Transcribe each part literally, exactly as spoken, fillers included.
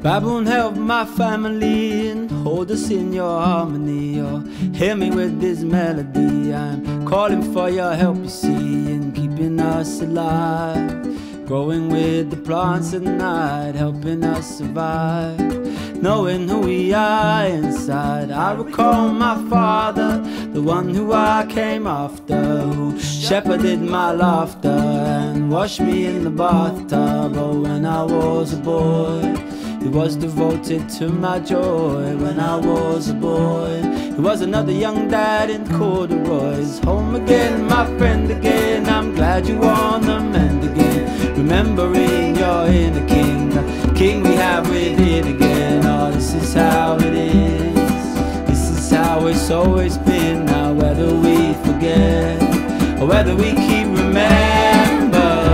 Baboon, help my family and hold us in your harmony. Or hear me with this melody. I'm calling for your help, you see, in keeping us alive. Growing with the plants at night, helping us survive. Knowing who we are inside. I recall my father, the one who I came after, who shepherded my laughter and washed me in the bathtub. Oh, when I was a boy, he was devoted to my joy. When I was a boy, he was another young dad in corduroys. Home again, my friend again, I'm glad you on the mend again. Remembering your inner king, the king we have within again. Oh, this is how it is, this is how it's always been. Now whether we forget or whether we keep remembering,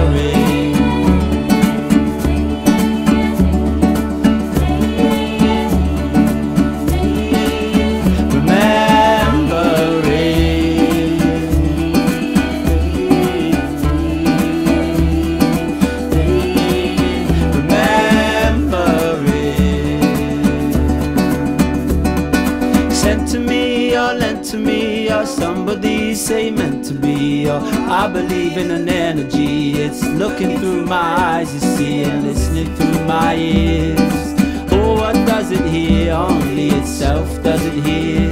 sent to me or lent to me, or somebody say meant to be. Or I believe in an energy, it's looking through my eyes, you see, and listening through my ears. Oh, what does it hear? Only itself does it hear.